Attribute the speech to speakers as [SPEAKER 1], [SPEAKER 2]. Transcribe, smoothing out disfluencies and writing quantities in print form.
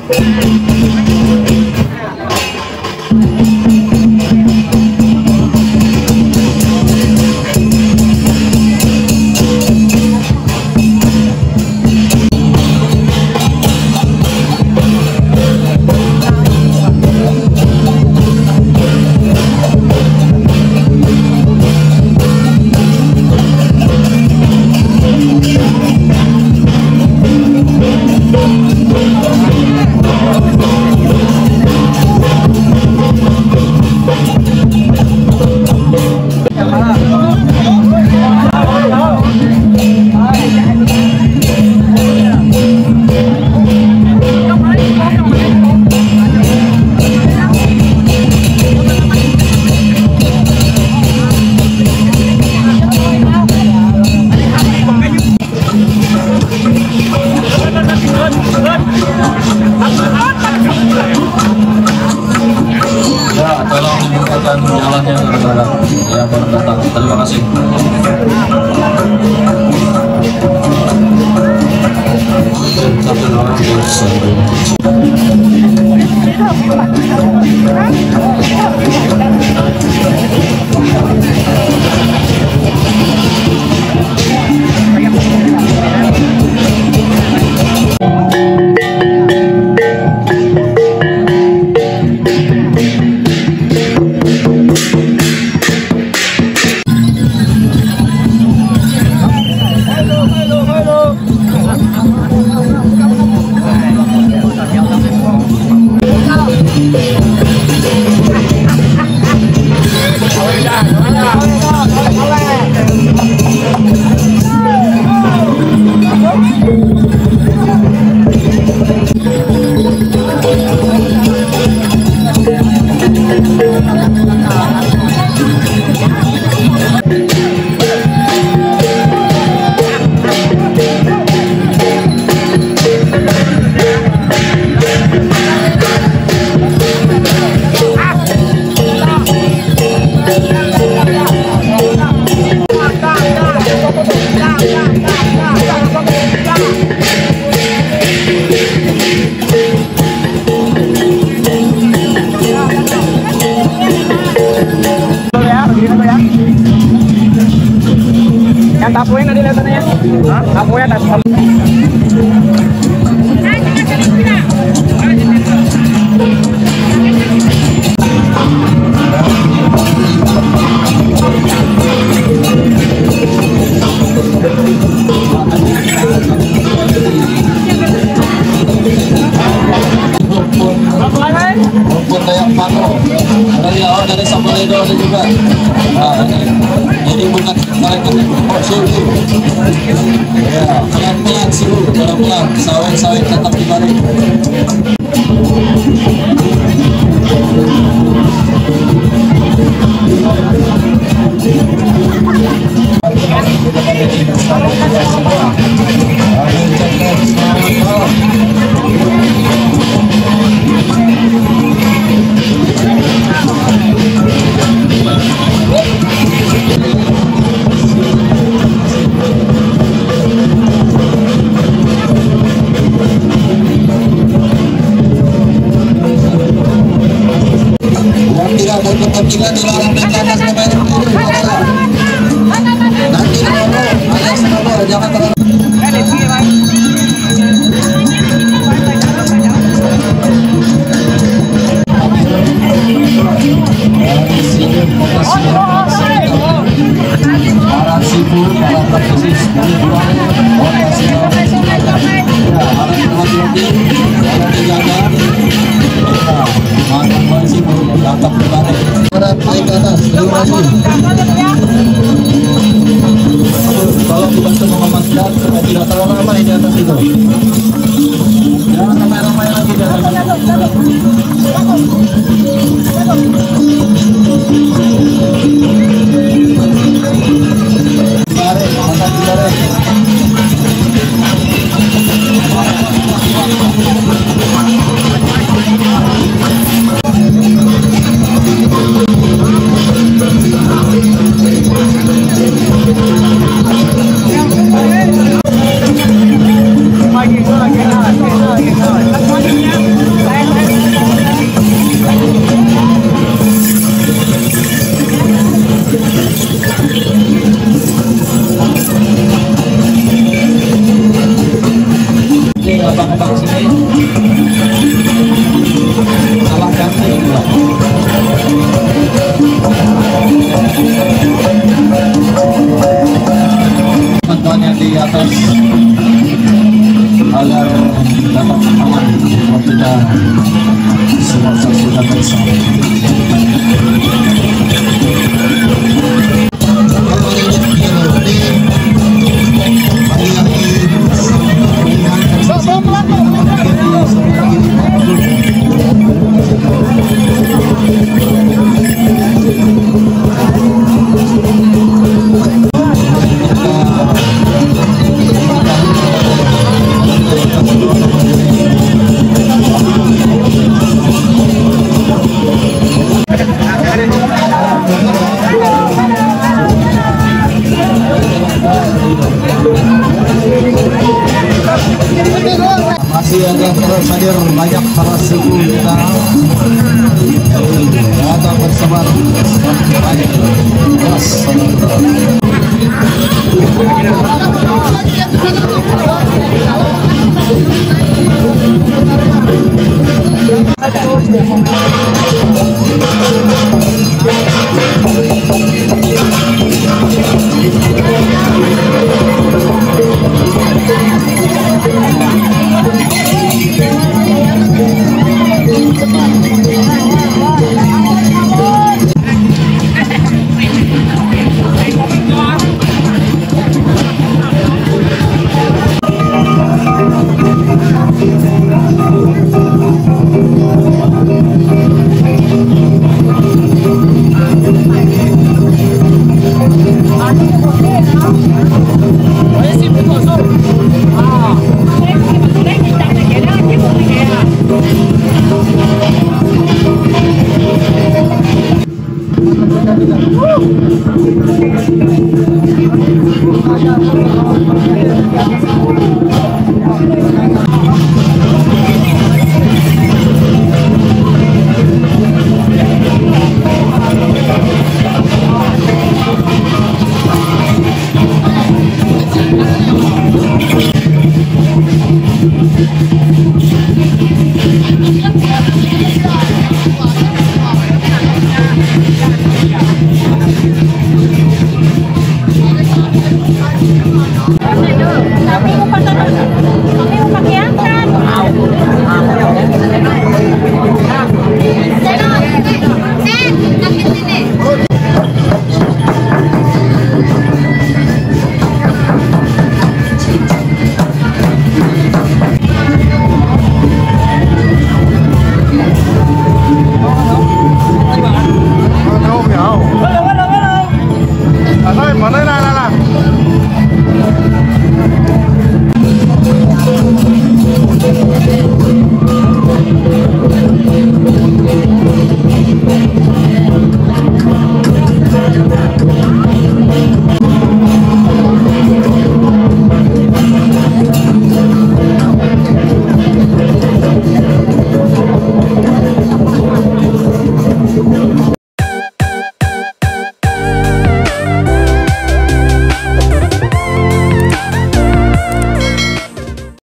[SPEAKER 1] jalannya saudara yang baru datang. Terima kasih.
[SPEAKER 2] Yang tapuin tadi lihatannya? Hah? Tapuin tadi.
[SPEAKER 1] Rumput kayak pano. Dari Sambaledo ada juga. Nah, jadi bukan mereka suhu. Ya, pelan-pelan suhu, pelan-pelan. Sawit-sawit tetap dibalik. Tidak dilarang naik ke atas kamera dulu. Nanti kalau alias nomor jangan terlalu. Para sibuk, para praktisi, tolong dibantu memastikan supaya tidak terlalu ramai di atas itu. Jangan ramai-ramai lagi di atas itu. Tarik, masak ditarik.
[SPEAKER 2] Lagi.
[SPEAKER 1] Oke, abang-abang sini salah ganti juga. Bantuan yang di atas agar dapat aman kalau kita semua sudah bersama. Masih ada terus hadir banyak para suku kita datang bersabar banyak keras.